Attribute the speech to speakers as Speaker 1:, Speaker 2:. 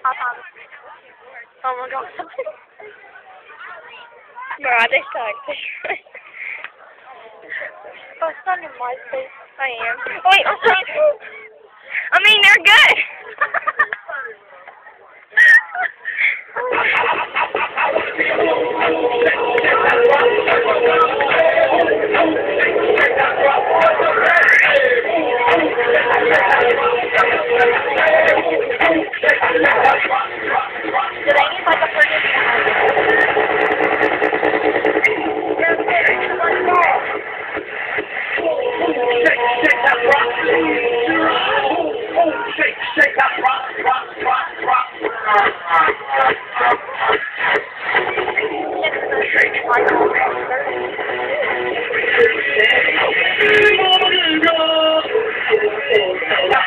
Speaker 1: Oh my god. Bro, I just talked. Oh, it's not in MySpace. I am. Wait, I'm sorry. I mean, they're good. Do they need like a person?
Speaker 2: Shake that rock, shake that rock, rock. Shake.